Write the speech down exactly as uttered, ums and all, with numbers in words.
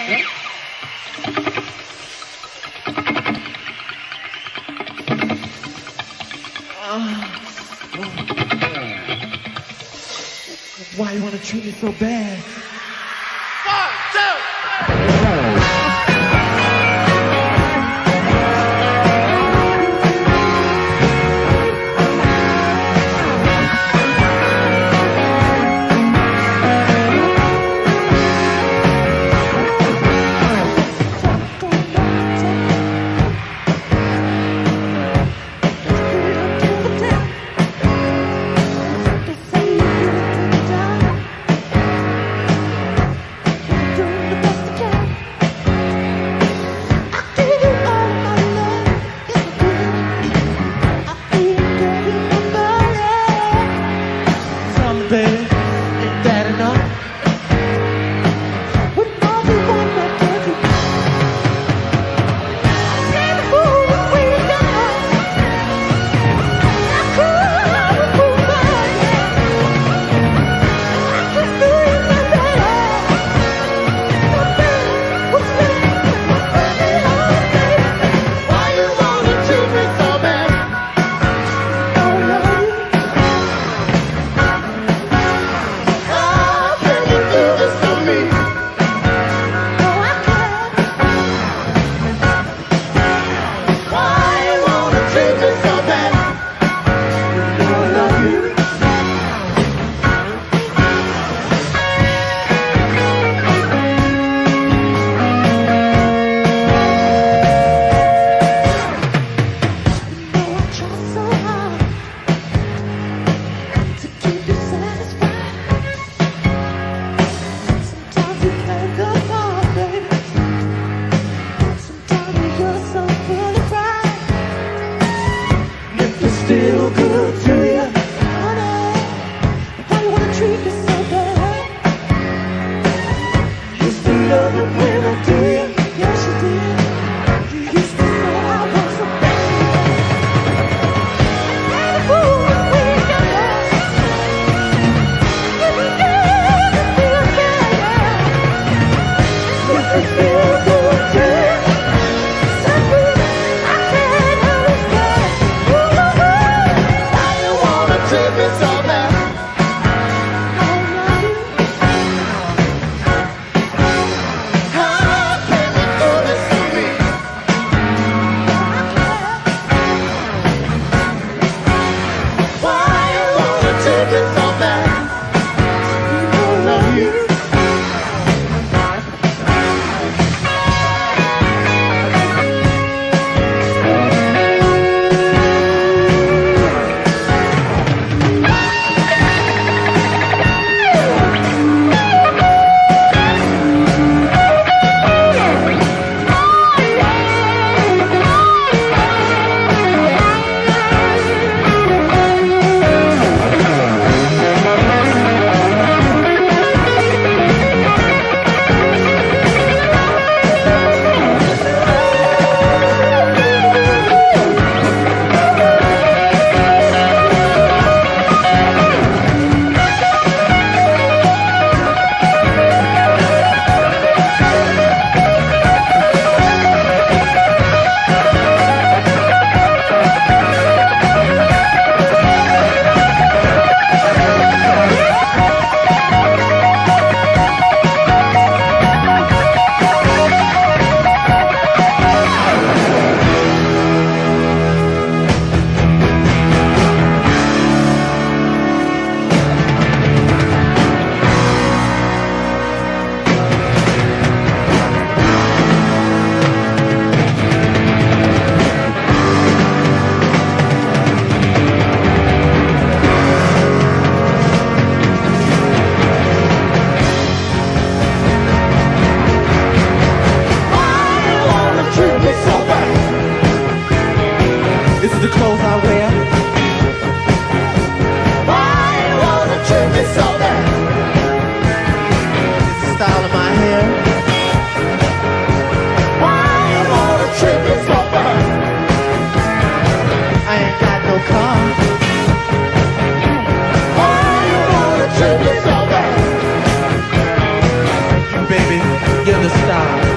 Why you wanna treat me so bad? One, two. Still good to you, honey. Why you wanna treat me so bad? Used to love it when I do you. Yes, you did. You used to know I was so bad. And a fool we got lost. If you ever feel bad, if you feel good to you. The clothes I wear. Why you wanna treat me so bad? It's the style of my hair. Why you wanna treat me so bad? I ain't got no car. Why you wanna treat me so bad? Baby, you're the style. Bye.